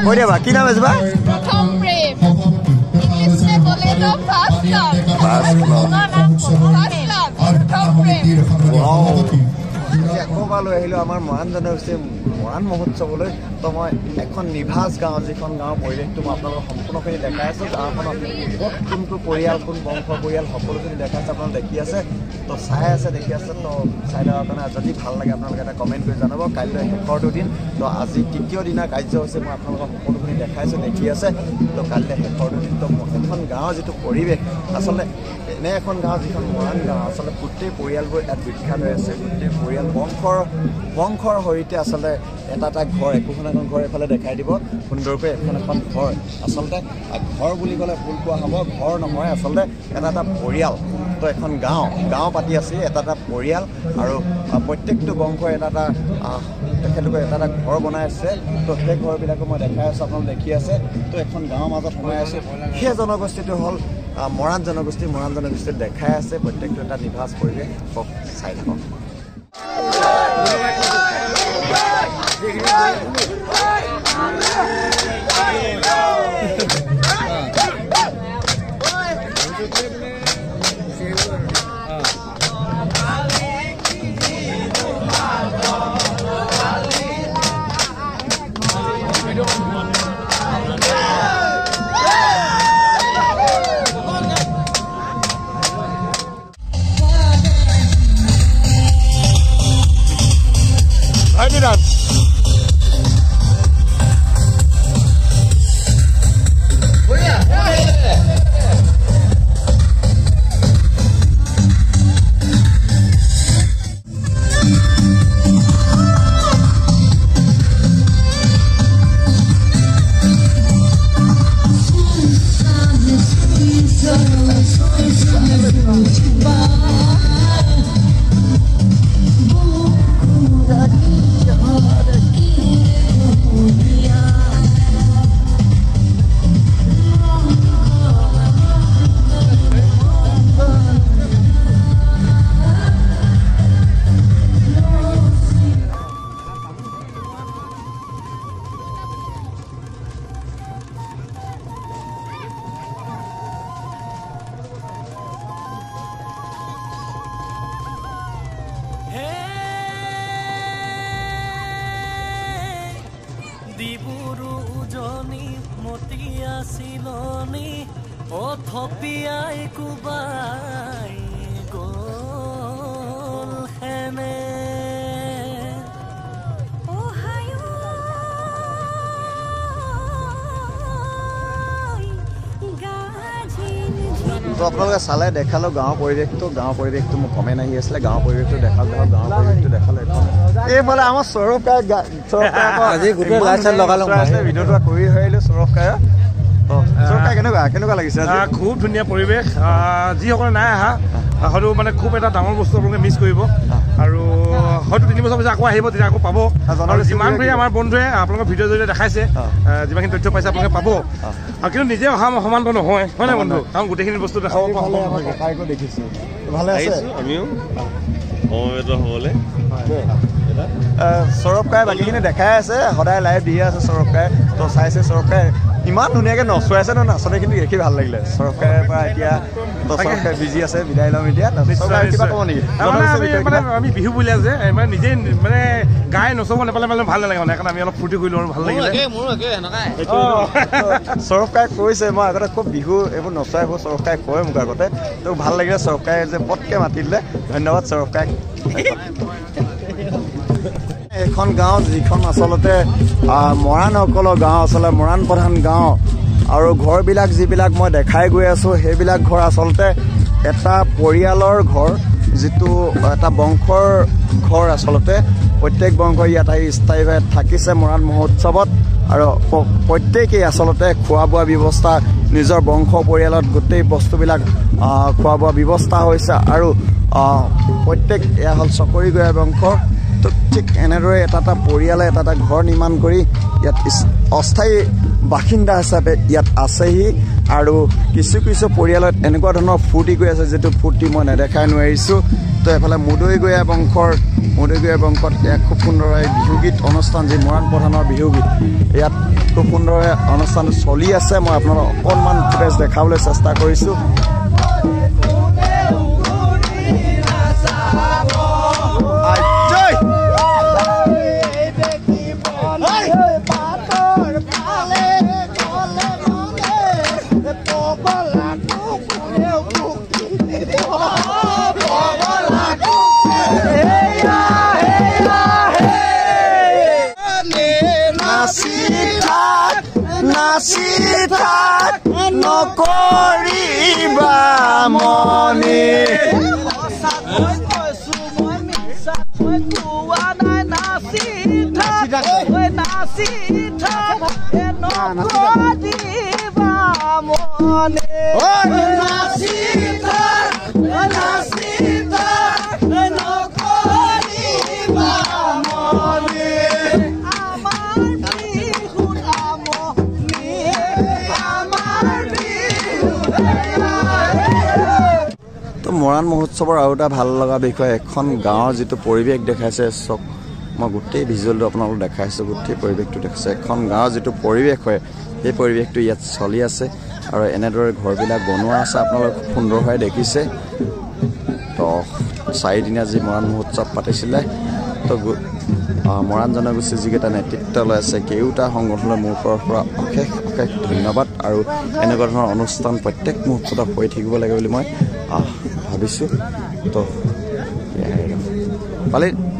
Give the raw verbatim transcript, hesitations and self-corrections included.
কৈ দিবা কি নাম আছে বা প্ৰথম প্ৰেম ইংলিশে বলে তো first love first love first love প্ৰথম প্ৰেম ওয়াও একবাৰ লৈ আহিলো আমাৰ মৰাণ জনগোষ্ঠীৰ মৰাণ মহোৎসৱলৈ তো মই এখন নিভাজ গাঁও যিখন গাঁৱৰ পৰিৱেশটো মই আপোনালোকক সম্পূৰ্ণখিনি দেখাই আছোঁ গাঁওখনত ক'ত কোনটো পৰিয়াল কোন বংশ পৰিয়াল সকলোখিনি দেখাই আছে আপোনালোকে দেখি আছে তো চাই আছে দেখি আছে তো চাই দেওয়াৰ কাৰণে যদি ভাল লাগে আপোনালোকে এটা কমেণ্ট কৰি জনাব কাইলৈ শেষৰটো দিন তো আজি তৃতীয় দিনা কাৰ্য হৈছে মই আপোনালোকক সকলোখিনি দেখাইছোঁ দেখি আছে তো কাইলৈ শেষৰটো দিন তো এখন গাঁৱৰ যিটো পৰিৱেশ আচলতে এনে এখন গাঁও যিখন মৰাণ গাঁও আচলতে গোটেই পৰিয়ালবোৰ ইয়াত বিখ্যাত হৈ আছে গোটেই পৰিয়াল বংশৰ বংশৰ সৈতে আচলতে এটা এটা ঘৰ একোখন এখন ঘৰ এফালে দেখাই দিব সুন্দৰকৈ এখন এখন ঘৰ আচলতে ঘৰ বুলি ক'লে ভুল কোৱা হ'ব ঘৰ নহয় আচলতে এটা এটা পৰিয়াল তো এখন গাঁও গাঁও পাতি আছে এটা এটা পৰিয়াল আৰু প্ৰত্যেকটো বংশৰ এটা এটা তেখেতলোকে এটা এটা ঘৰ বনাই আছে তো সেই ঘৰবিলাকো মই দেখাই আছোঁ আপোনালোকে দেখি আছে তো এখন গাঁৱৰ মাজত সোমাই আছোঁ সেই জনগোষ্ঠীটো হ'ল মৰাণ জনগোষ্ঠী মৰাণ জনগোষ্ঠীত দেখাই আছে প্ৰত্যেকটো এটা নিভাজ পৰিৱেশ হওক চাই থাকক দিবুৰু উজনি মতিয়া চিলনি অথপিয়াই কুবাই গ'ল হেনে তো আপোনালোকে চালে দেখালো গাঁৱৰ পৰিৱেশটো গাঁৱৰ পৰিৱেশটো মোক কমেণ্ট আহি আছিলে গাঁৱৰ পৰিৱেশটো দেখাল দেখাল গাঁৱৰ পৰিৱেশটো দেখালে এইফালে আমাৰ সৌৰভ কাই আজি গোটেই লাইট চাইট লগালোঁ ভিডিঅ'টো কৰি হৈ আহিলোঁ সৌৰভ কাই সৌৰভ কাই কেনেকুৱা কেনেকুৱা লাগিছে খুব ধুনীয়া পৰিৱেশ যিসকলে নাই অহা হয়তো মানে খুব এটা ডাঙৰ বস্তু আপোনালোকে মিছ কৰিব আৰু হয়তো তিনি বছৰ পিছত আকৌ আহিব তেতিয়া আকৌ পাব আৰু যিমানখিনি আমাৰ বন্ধুৱে আপোনালোকৰ ভিডিঅ' জৰিয়তে দেখাইছে যিমানখিনি তথ্য পাইছে আপোনালোকে পাব আৰু কিন্তু নিজে অহা সমানটো নহয় হয় নাই বন্ধু কাৰণ গোটেইখিনি বস্তু দেখাব দেখিছোঁ ভালে আছে আমিও সমবেত হ'বলৈ সৌৰভ কাই বাকীখিনি দেখাই আছে সদায় লাইভ দিয়ে আছে সৌৰভ কাই তো চাইছে সৌৰভ কাই ইমান ধুনীয়াকৈ নচুৱাইছে ন নাচনি কিন্তু দেখি ভাল লাগিলে সৌৰভ কাইৰ পৰা এতিয়া সৌৰভ কাই বিজি আছে বিদায় ল'ম এতিয়া কিবা ক'ব নেকি আমি বিহু বুলিয়া যে মানে নিজে মানে গাই নচব নাপালে মানে ভাল নালাগে মানে সেইকাৰণে আমি অলপ ফূৰ্তি কৰিলোঁ আৰু ভাল লাগিলে সৌৰভ কাই কৈছে মই আগতে খুব বিহু এইবোৰ নচুৱাই এইবোৰ সৌৰভ কাই কয় মোক আগতে তো ভাল লাগিলে সৌৰভ কাই যে পটকৈ মাতি দিলে ধন্যবাদ সৌৰভ কাইক এখন গাঁও যিখন আচলতে মৰাণসকলৰ গাঁও আচলতে মৰাণ প্ৰধান গাঁও আৰু ঘৰবিলাক যিবিলাক মই দেখাই গৈ আছোঁ সেইবিলাক ঘৰ আচলতে এটা পৰিয়ালৰ ঘৰ যিটো এটা বংশৰ ঘৰ আচলতে প্ৰত্যেক বংশই ইয়াত আহি স্থায়ীভাৱে থাকিছে মৰাণ মহোৎসৱত আৰু প্ৰত্যেকেই আচলতে খোৱা বোৱা ব্যৱস্থা নিজৰ বংশ পৰিয়ালত গোটেই বস্তুবিলাক খোৱা বোৱা ব্যৱস্থা হৈছে আৰু প্ৰত্যেক এয়া হ'ল চকৰিগঞা বংশ তো ঠিক এনেদৰে এটা এটা পৰিয়ালে এটা এটা ঘৰ নিৰ্মাণ কৰি ইয়াত অস্থায়ী বাসিন্দা হিচাপে ইয়াত আছেহি আৰু কিছু কিছু পৰিয়ালত এনেকুৱা ধৰণৰ ফূৰ্তি কৰি আছে যিটো ফূৰ্তি মই নেদেখাই নোৱাৰিছোঁ তো এফালে মুদৈগঞা বংশৰ মুদৈগঞা বংশত এক খুব সুন্দৰভাৱে বিহুগীত অনুষ্ঠান যি মৰাণ প্ৰধানৰ বিহুগীত ইয়াত খুব সুন্দৰভাৱে অনুষ্ঠান চলি আছে মই আপোনালোকক অকণমান ফুটেজ দেখাবলৈ চেষ্টা কৰিছোঁ নাচি থাক নকৰিবা মনে মৰাণ মহোৎসৱৰ আৰু এটা ভাল লগা বিষয় এখন গাঁৱৰ যিটো পৰিৱেশ দেখাইছে চক মই গোটেই ভিজুৱেলটো আপোনালোকক দেখাইছোঁ গোটেই পৰিৱেশটো দেখাইছে এখন গাঁৱৰ যিটো পৰিৱেশ হয় সেই পৰিৱেশটো ইয়াত চলি আছে আৰু এনেদৰে ঘৰবিলাক বনোৱা আছে আপোনালোকে খুব সুন্দৰভাৱে দেখিছে তো চাৰিদিনীয়া যি মৰাণ মহোৎসৱ পাতিছিলে তো মৰাণ জনগোষ্ঠীৰ যিকেইটা নেতৃত্ব লৈ আছে কেইটা সংগঠনৰ মোৰ তৰফৰ পৰা অশেষ অশেষ ধন্যবাদ আৰু এনেকুৱা ধৰণৰ অনুষ্ঠান প্ৰত্যেক মুহূৰ্ততে হৈ থাকিব লাগে বুলি মই ভাবিছোঁ তো ভালেই